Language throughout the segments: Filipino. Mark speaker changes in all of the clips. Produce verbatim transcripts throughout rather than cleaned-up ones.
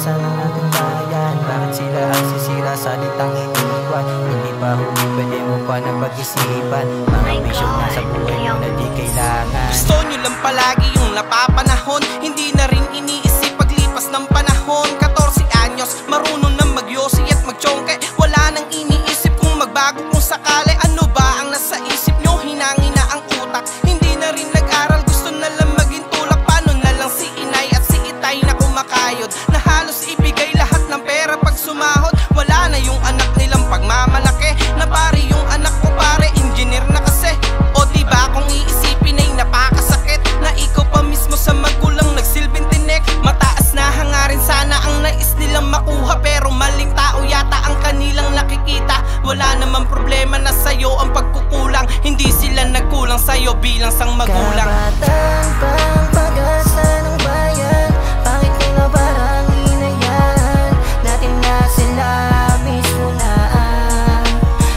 Speaker 1: pag-asa ng ating bayan. Bakit sila ang sisira sa litang iniwan? Hindi pa huli, pwede mo pa na pag-isipan. Mga bisyo na sa buhay mo na di kailangan.
Speaker 2: Gusto nyo lang palagi yung napapanahon, hindi na rin iniisip paglipas ng panahon. Katorse anyos, marunong na magyosi at magchongke. Wala nang iniisip kung magbago kung sakali. Ano ba ang nasa isip nyo? Hinangin na ang utak. Hindi na rin nag-aral, gusto na lang maging tulak. Paano na lang si inay at si itay na kumakayod, na halos ibigay lahat ng pera pag sumahod. Wala na yung anak nilang pagmamalaki, na pare yung anak ko pare, engineer na kasi. O diba kung iisipin ay napakasakit, na ikaw pa mismo sa magulang nagsilbing tinik. Mataas na hangarin sana ang nais nilang makuha, pero maling tao yata ang kanilang nakikita. Wala namang problema na sa'yo ang pagkukulang, hindi sila nagkulang sa'yo bilang sang magulang.
Speaker 1: Kabatan pang pag-asa ng bayan, bakit nila parang hinayaan natin na sila mismo na ang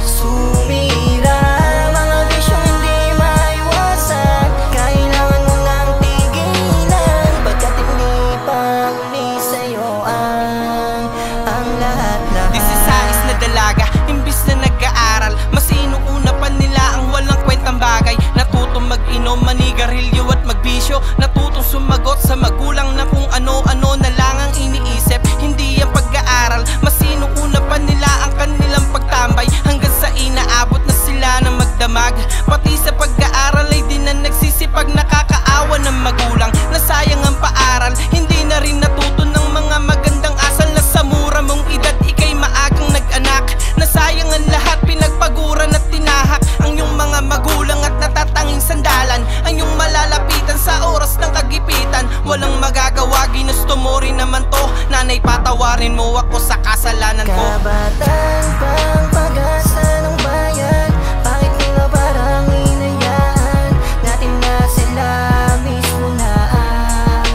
Speaker 1: sumira? Mga bisyong hindi maiwasan, kailangan mo nang tigilan, pagkat hindi pa uli sa'yo ang ang lahat-lahat.
Speaker 2: Disisais na dalaga, imbis na nag-aaral, mas inuuna pa nila ang walang kwentang bagay. Natutong mag-inom, manigarilyo at magbisyo, natutong sumagot sa magulang na kung ano-ano na lang ang iniisip, hindi ang pag-aaral. Mas inuuna pa nila ang kanilang pagtambay, hanggang sa inaabot na sila na magdamag. Pati sa pag-aaral ay di na nagsisipag, nakakaawa ng magulang na sayang ang paaral. Hindi na rin natuto ng mga magandang asal, na sa mura mong edad ikay maagang nag-anak. Nasayang ang lahat, pinagpaguran at tinahak ang iyong mga magulang at natatanging sandalan, ang iyong malalapitan sa oras ng kagipitan. Walang magagawa, ginusto mo rin naman to. Nanay, patawarin mo ako sa kasalanan ko.
Speaker 1: Kabatan pang pag-asa ng bayan, bakit nila parang hinayaan natin na sila mismo na ang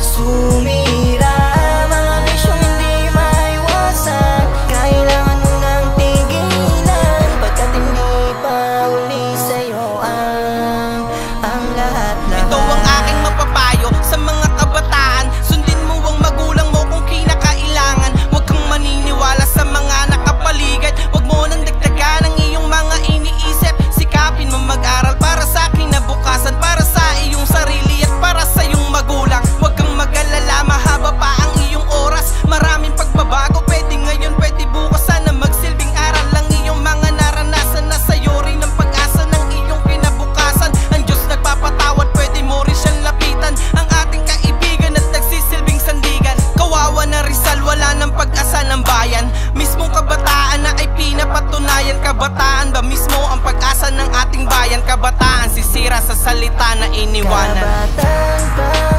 Speaker 1: sumira? Mga bisyong hindi maiwasan, kailangan mo nang tigilan, pagkat hindi pa uli sa'yo ang ang lahat-lahat.
Speaker 2: Ito ang aking mapapayo sa mga kabataan, sundin mo ang magulang mo kung kinakailangan. Huwag kang maniniwala sa mga nakapaligid, huwag mo nang dagdagan ang iyong mga iniisip. Sikapin mo mag-aral para sa kinabukasan, para sa iyong sarili at para sa iyong magulang. Huwag kang mag-alala, mahaba pa ang iyong oras. Maraming pagbabago, pwede ngayon, pwede bukas. Sana magsilbing aral lang iyong mga naranasan, na sa'yo rin ang pag-asa ng iyong kinabukasan. Ang Diyos nagpapatawad, pwede mo rin siyang lapitan, ang ating kaibigan at nagsisilbing sandigan. Kawawa na Rizal, wala ng pag-asa ng bayan. Mismong kabataan na ay pinapatunayan. Kabataan ba mismo ang pag-asa ng ating bayan? Kabataan sisira sa salita na iniwanan.
Speaker 1: Kabatan pang